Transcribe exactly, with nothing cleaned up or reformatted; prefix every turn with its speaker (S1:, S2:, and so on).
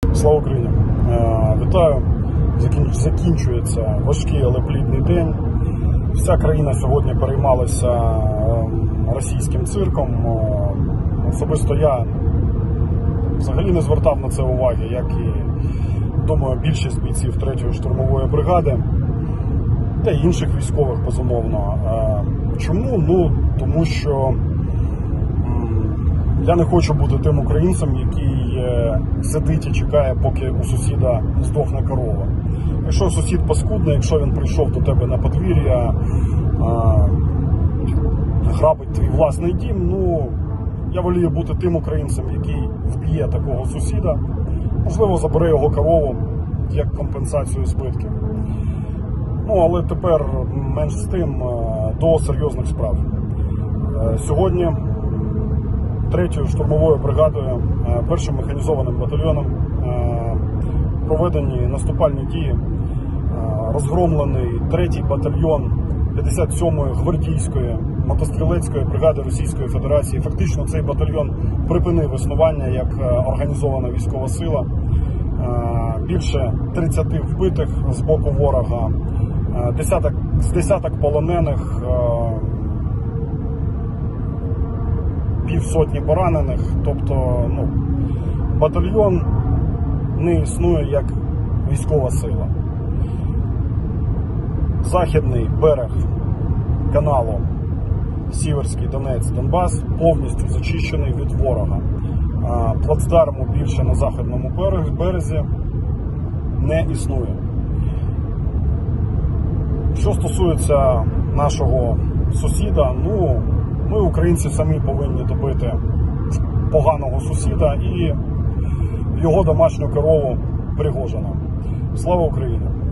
S1: Слава Україні! Вітаю! Закінчується важкий, але плідний день. Вся країна сьогодні переймалася російським цирком. Особисто я взагалі не звертав на це уваги, як і, думаю, більшість бійців третьої штурмової бригади та й інших військових, безумовно. Чому? Ну, тому що я не хочу бути тим українцем, який сидить і чекає, поки у сусіда здохне корова. Якщо сусід паскудний, якщо він прийшов до тебе на подвір'я, грабить твій власний дім, ну, я волію бути тим українцем, який вб'є такого сусіда, можливо, забере його корову як компенсацію збитків. Ну, але тепер, менш з тим, до серйозних справ. Сьогодні третьою штурмовою бригадою, першим механізованим батальйоном проведені наступальні дії. Розгромлений третій батальйон п'ятдесят сьомої гвардійської мотострілецької бригади Російської Федерації. Фактично цей батальйон припинив існування як організована військова сила. Більше тридцяти вбитих з боку ворога, десяток, з десяток полонених, півсотні поранених. Тобто, ну, батальйон не існує як військова сила. Західний берег каналу Сіверський Донець-Донбас повністю зачищений від ворога. Плацдарму більше на західному березі не існує. Що стосується нашого сусіда, ну, ми, українці, самі повинні добити поганого сусіда і його домашню корову Пригожина. Слава Україні!